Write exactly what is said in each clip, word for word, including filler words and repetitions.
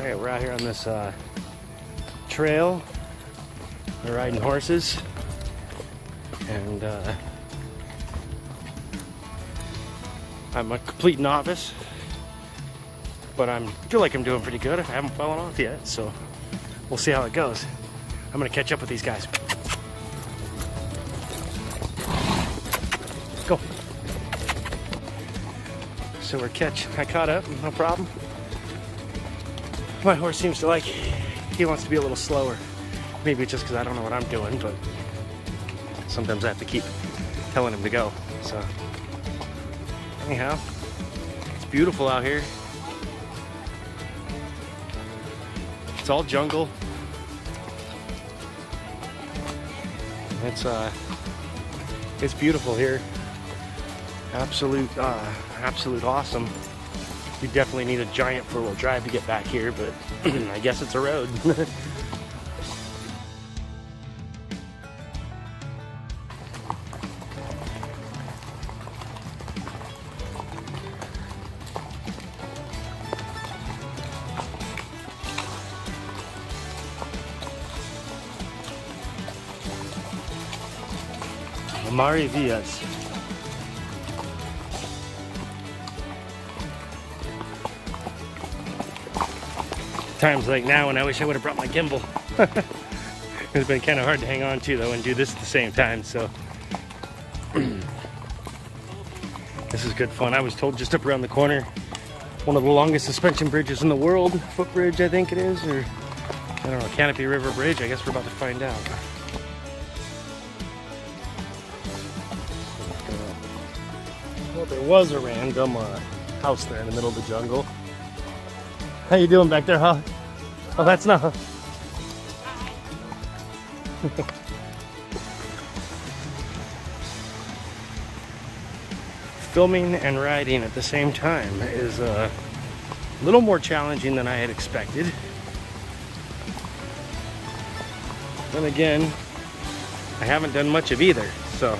Alright, we're out here on this uh, trail. We're riding horses. And uh, I'm a complete novice. But I feel like I'm doing pretty good. I haven't fallen off yet, so we'll see how it goes. I'm gonna catch up with these guys. Go. So we're catch. I caught up, no problem. My horse seems to like, he wants to be a little slower. Maybe it's just because I don't know what I'm doing, but sometimes I have to keep telling him to go. So anyhow, it's beautiful out here. It's all jungle. It's uh, it's beautiful here. Absolute, uh, absolute awesome. You definitely need a giant four-wheel drive to get back here, but I guess it's a road. Maravillas. Times like now when I wish I would have brought my gimbal. It's been kind of hard to hang on to though and do this at the same time, so this is good fun. I was told just up around the corner, one of the longest suspension bridges in the world, footbridge I think it is, or I don't know, Canopy River Bridge. I guess we're about to find out. Well, there was a random uh, house there in the middle of the jungle. How you doing back there, huh? Oh, that's not. Filming and riding at the same time is uh, a little more challenging than I had expected. Then again, I haven't done much of either, so.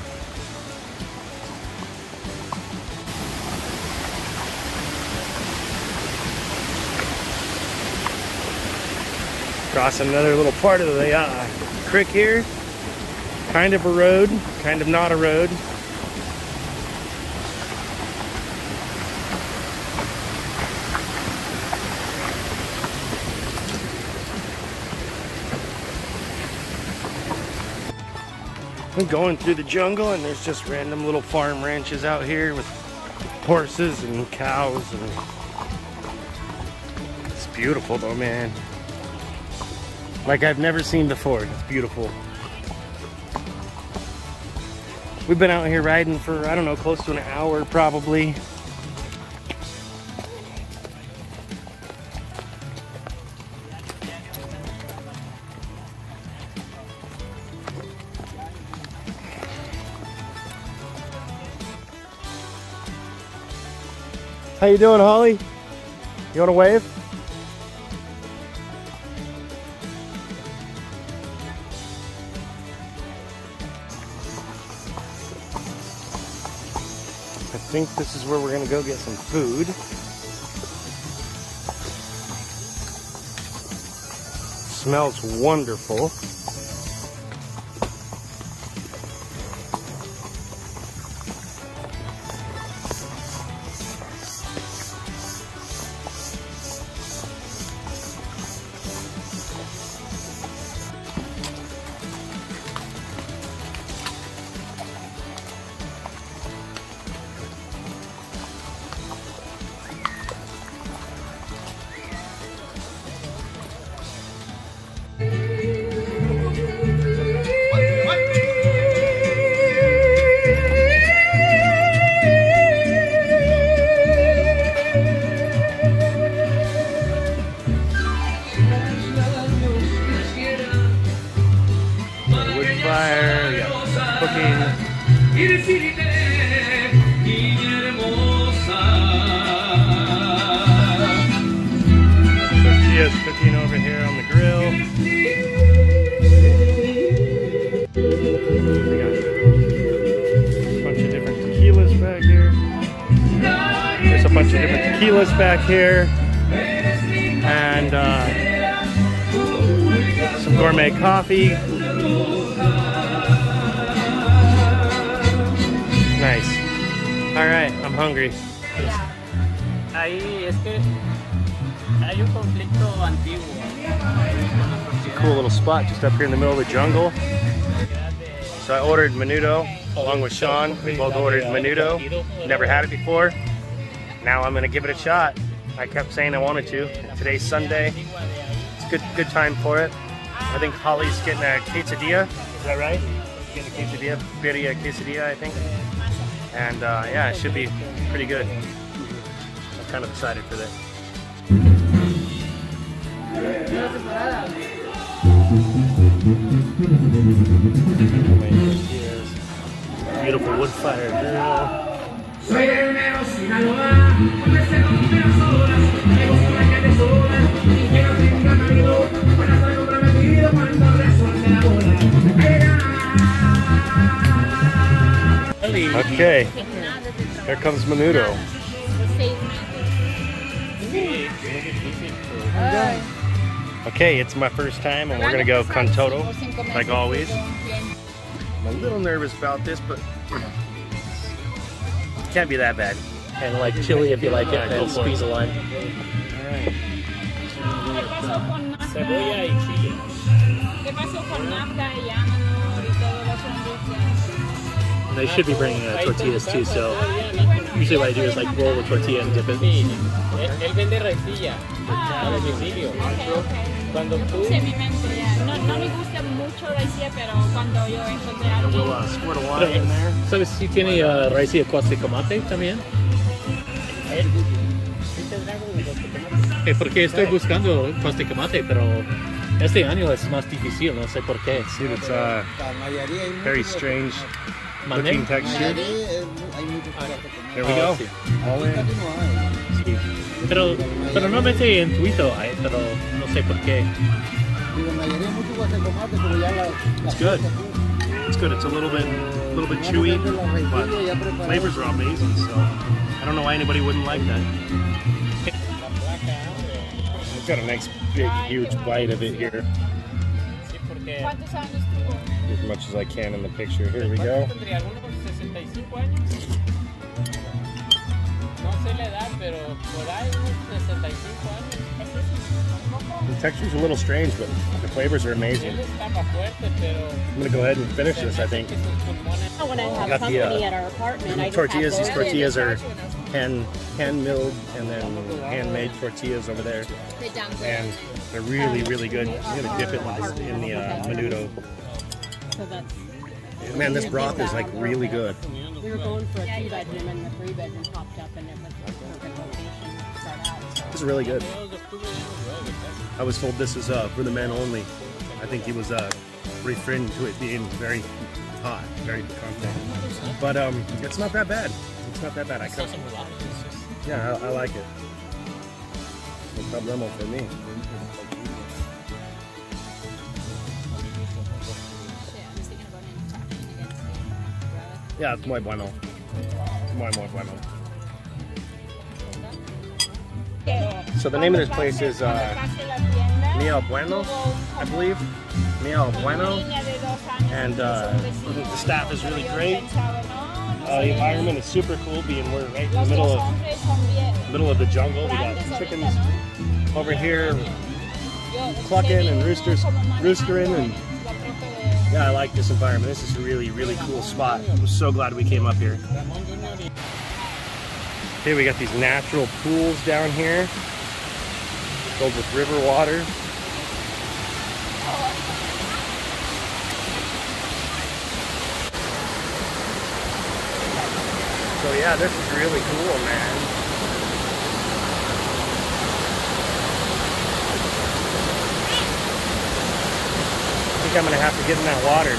Crossing another little part of the uh, creek here. Kind of a road, kind of not a road. I'm going through the jungle and there's just random little farm ranches out here with horses and cows, and it's beautiful though, man. Like I've never seen before. It's beautiful. We've been out here riding for, I don't know, close to an hour probably. How you doing, Holly? You want to wave? I think this is where we're gonna go get some food. Smells wonderful. Fire, we got cooking. Tortillas cooking over here on the grill. We got a bunch of different tequilas back here. There's a bunch of different tequilas back here. And and uh, some gourmet coffee. Nice. All right, I'm hungry. Ahí es que hay un conflicto antiguo. It's a cool little spot just up here in the middle of the jungle. So I ordered menudo along with Sean. We both ordered menudo. Never had it before. Now I'm gonna give it a shot. I kept saying I wanted to. Today's Sunday. It's a good good time for it. I think Holly's getting a quesadilla. Is that right? Getting a quesadilla, birria quesadilla, I think. And uh, yeah, it should be pretty good. I'm kind of excited for this. Beautiful wood fire grill. Okay, here comes menudo. Okay, it's my first time and we're gonna go con todo, like always. I'm a little nervous about this, but it can't be that bad. And like chili if you like it, then squeeze a lime. Alright. Cebolla y chile. They should be bringing uh, tortillas too, so usually what I do is like roll the tortilla and dip it. Él vende raicilla a domicilio. Cuando tú... No, no me gusta mucho raicilla, pero cuando yo encontré algo. We'll uh, squirt a water in there. ¿Sabes si tiene uh, raicilla con tomate también? Eh, porque estoy buscando con tomate, pero este año es más difícil, no sé por qué. See, it's uh, very strange looking texture. There we go. All in. Pero, pero normalmente en Twitter hay, pero no sé por qué. It's good. It's good. It's a little bit, a little bit chewy, but flavors are amazing. So I don't know why anybody wouldn't like that. I've got a nice, big, huge bite of it here. As much as I can in the picture. Here we go. The texture's a little strange, but the flavors are amazing. I'm gonna go ahead and finish this, I think. When I have Got company the, uh, at our apartment, I tortillas. These tortillas are hand hand milled and then handmade tortillas over there, and they're really, really good. I'm gonna dip it in, this, in the uh, menudo. Man, this broth is like really good. We were going for a two bedroom and the three bedroom popped up and it was a perfect location to start out. This is really good. I was told this is uh, for the men only. I think he was uh, referring to it being very hot, very picante. But um, it's not that bad. It's not that bad. I come. Yeah, I, I like it. No problemo for me. Yeah, it's muy bueno. Muy, muy bueno. So the name of this place is uh, Mia Bueno, I believe. Mia Bueno. And uh, the staff is really great. Uh, the environment is super cool, being we're right in the middle of middle of the jungle. We got chickens over here clucking and roosters roostering, and yeah, I like this environment. This is a really, really cool spot. I'm so glad we came up here. Okay, we got these natural pools down here filled with river water. So yeah, this is really cool, man. I think I'm gonna have to get in that water.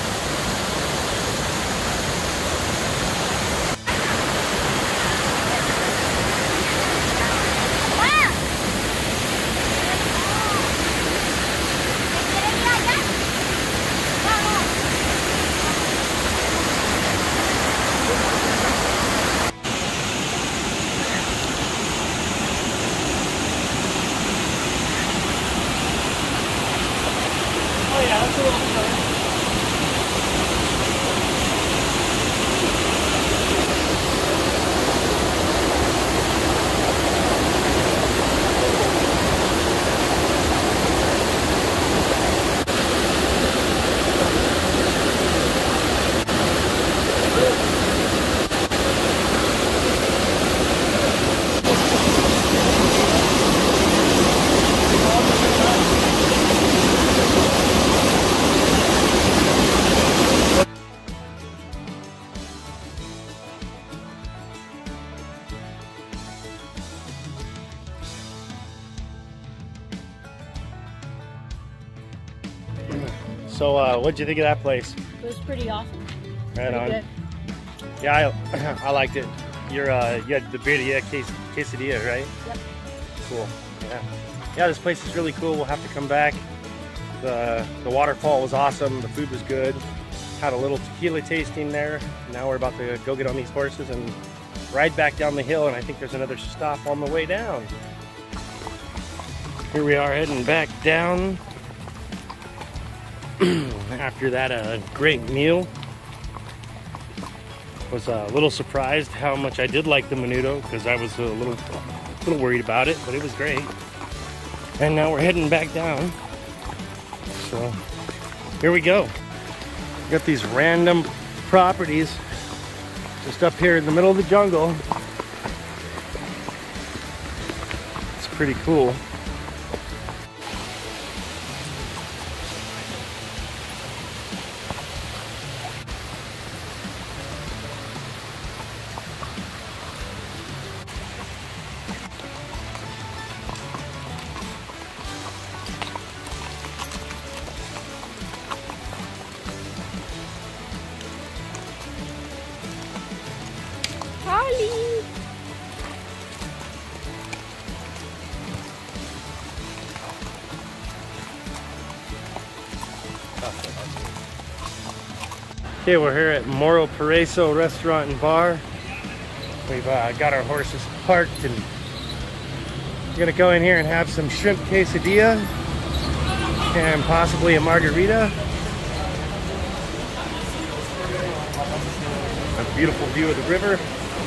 So, uh, what'd you think of that place? It was pretty awesome. Right Pretty on. good. Yeah, I, I liked it. You're, uh, you had the birria ques quesadilla, right? Yep. Cool. Yeah. Yeah, this place is really cool. We'll have to come back. The the waterfall was awesome. The food was good. Had a little tequila tasting there. Now we're about to go get on these horses and ride back down the hill. And I think there's another stop on the way down. Here we are heading back down after that uh, great meal. Was a little surprised how much I did like the menudo because I was a little, little worried about it, but it was great. And now we're heading back down. So here we go. Got these random properties just up here in the middle of the jungle. It's pretty cool. Holly! Okay, we're here at Moro Paraiso Restaurant and Bar. We've uh, got our horses parked and we're gonna go in here and have some shrimp quesadilla and possibly a margarita. A beautiful view of the river.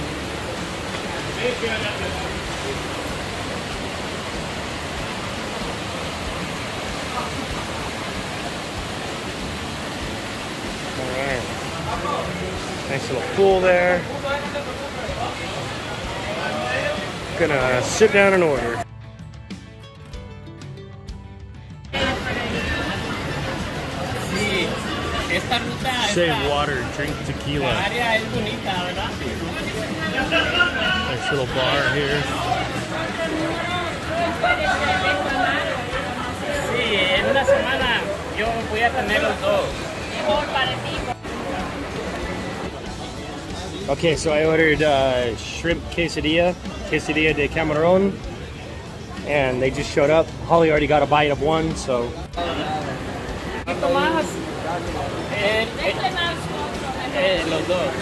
Alright. Nice little pool there. Gonna sit down and order. Save water, drink tequila. Nice little bar here. Sí, en una semana yo voy a tener los dos. Okay, so I ordered uh, shrimp quesadilla, quesadilla de camarón, and they just showed up. Holly already got a bite of one, so. Eh, eh, eh, los dos.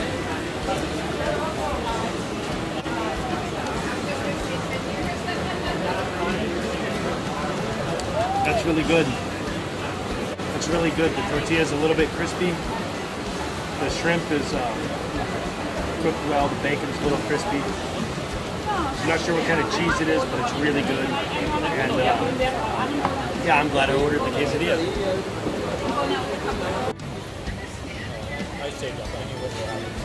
That's really good. It's really good. The tortilla is a little bit crispy. The shrimp is uh, cooked well. The bacon's a little crispy. I'm not sure what kind of cheese it is, but it's really good. And uh, yeah, I'm glad I ordered the quesadilla. I saved up. I knew what they had.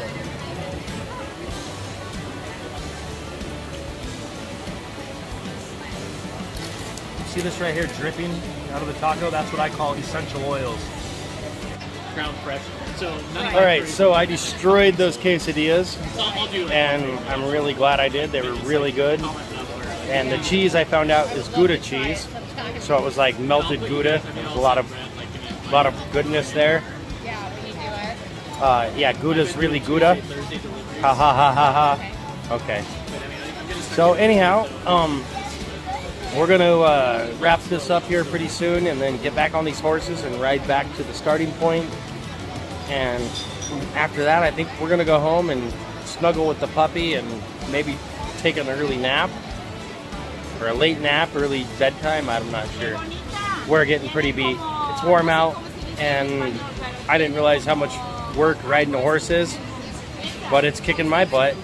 See this right here dripping out of the taco? That's what I call essential oils. Ground fresh. So All right, so I destroyed those quesadillas, So I'll do it. and I'm really glad I did. They were really good. And the cheese I found out is Gouda cheese, so it was like melted Gouda. There's a lot of, a lot of goodness there. Yeah, when you do it. Uh, yeah, Gouda's really Gouda. Ha ha ha ha ha. Okay. So anyhow, um, we're gonna uh, wrap this up here pretty soon, and then get back on these horses and ride back to the starting point. And after that, I think we're gonna go home and snuggle with the puppy and maybe take an early nap, or a late nap, early bedtime. I'm not sure. We're getting pretty beat. It's warm out, and I didn't realize how much work riding a horse is, but it's kicking my butt.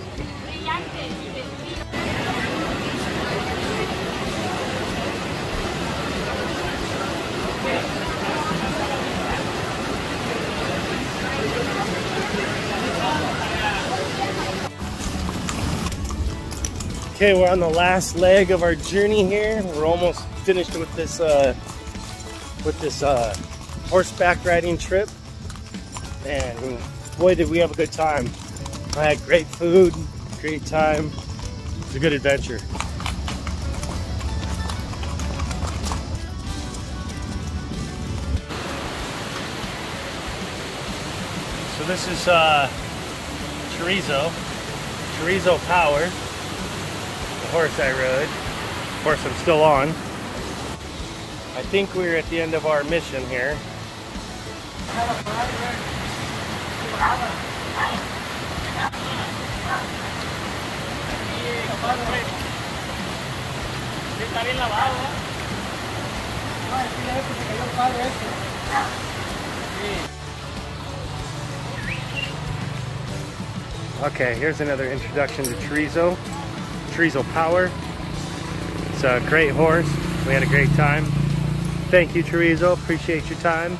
Okay, we're on the last leg of our journey here. We're almost finished with this uh, with this uh, horseback riding trip, and boy, did we have a good time! I had great food, great time. It's a good adventure. So this is uh, Chorizo, Chorizo Power, the horse I rode. Of course, I'm still on. I think we're at the end of our mission here. Está bien lavado, Okay, here's another introduction to Chorizo. Chorizo Power. It's a great horse. We had a great time. Thank you, Chorizo. Appreciate your time.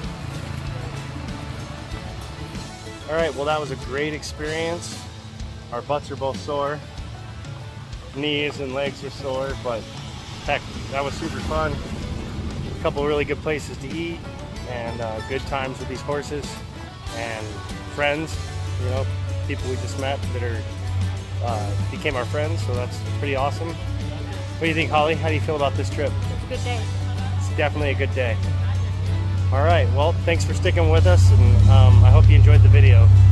All right, well, that was a great experience. Our butts are both sore. Knees and legs are sore, but heck, that was super fun. A couple really good places to eat and uh, good times with these horses and friends, you know, people we just met that are uh, became our friends, so that's pretty awesome. What do you think, Holly? How do you feel about this trip? It's a good day. It's definitely a good day. All right, well, thanks for sticking with us, and um, I hope you enjoyed the video.